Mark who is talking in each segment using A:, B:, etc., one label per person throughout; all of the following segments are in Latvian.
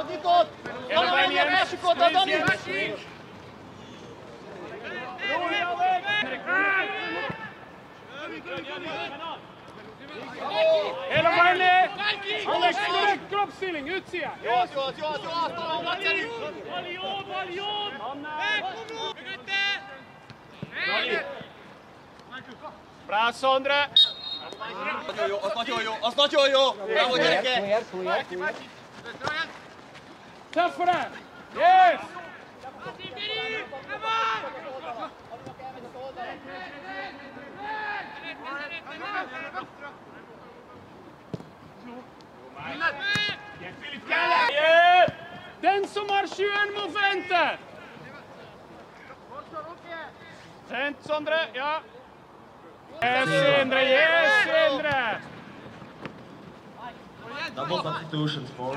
A: nyitott! Valamelyik elsikott a Dani!
B: Hela Valle! Alex, kroppstilling, utsida!
A: Jó, talán Latseri!
B: Valjon! Bra, Sondre!
A: Az nagyon jó! Bravo, gyerekek!
B: Tough for that! Yes! Den som har 21 moventer! Sent, Sondre, ja. Yes, Sindre!
C: Double substitutions for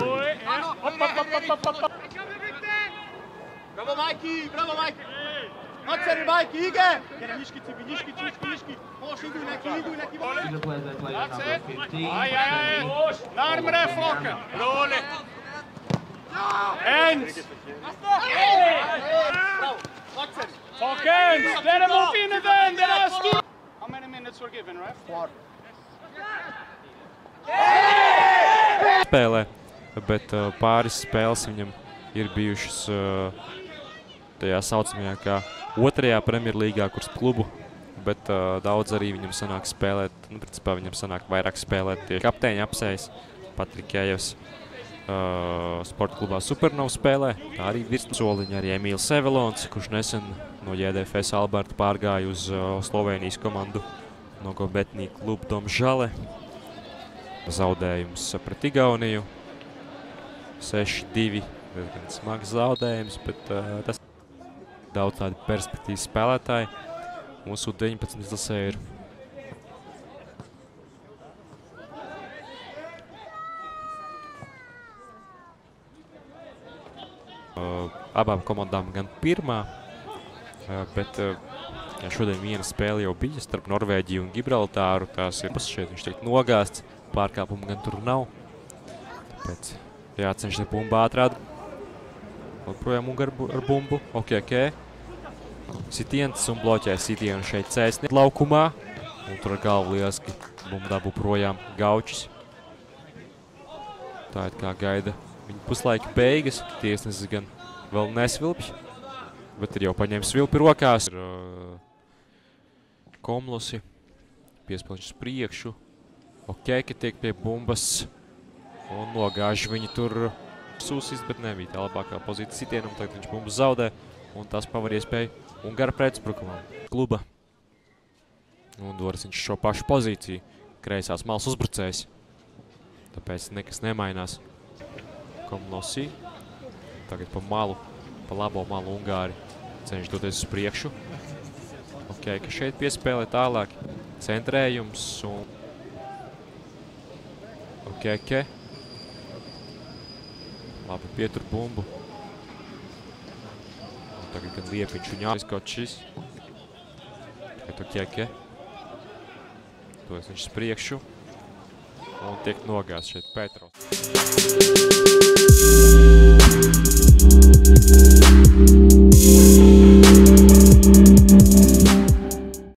A: Bravo, Mikey! Latseri, Mikey, igen! Gyere, Nyiski, Cibi, Nyiski! Most indulj neki!
C: Either plays that player number 15.
B: Ai, närmare Focken! Roligt! Ens! Focken! Let him move in then! There are still... How many minutes were given, right? 4.
D: Spēlē, bet pāris spēles viņam ir bijušas tajā saucamajā kā otrajā Premjerlīgā, kuras klubu, bet daudz arī viņam sanāk spēlēt, principā viņam sanāk vairāk spēlēt tieši kapteiņa apsējas, Patrikējevs sporta klubā Supernova spēlē, tā arī virssoliņa arī Emīls Sevelons, kurš nesen no JDFS Alberta pārgāja uz Slovenijas komandu no Gobetnī klubu Domžale. Zaudējums pret Igauniju, 6-2, diezgan smags zaudējums, bet tas daudz tādi perspektīvas spēlētāji. Mūsu 19 izlasē ir abām komandām gan pirmā, bet šodien viena spēle jau bija starp Norvēģiju un Gibraltāru. Tās ir šeit, viņš tiek nogāsts. Pārkāpumu gan tur nav, tāpēc jācenšas ar bumbu ātrāk. Projām Ungari ar bumbu, ok. Sitiens un bloķē sitienu šeit cēsni laukumā. Un tur ar galvu lieliski bumbu dabū projām Gaučis. Tā ir kā gaida viņa puslaika beigas. Tiesnesis gan vēl nesvilpj, bet ir jau paņēmis svilpi rokās. Komlosi, piespēlņš uz priekšu. Ok, ka tiek pie bumbas un nogāž viņi tur sūsist, bet nebija tā labākā pozīcija sitienam. Tagad viņš bumbas zaudē un tas pavar iespēju Ungara pretsprukumam. Kluba. Un doras viņš šo pašu pozīciju. Kreisās malas uzbrucējs. Tāpēc nekas nemainās. Komlosi. Tagad pa malu, pa labo malu Ungāri cenšas doties uz priekšu. Ok, ka šeit piespēlē tālāk. Centrējums un... Ok. Labi, pietur bumbu. Un tagad gan Liepiņš un Jānis kaut šis. Tagad ok. Tos viņš spriekšu. Un tiek nogāsts šeit Petrovs.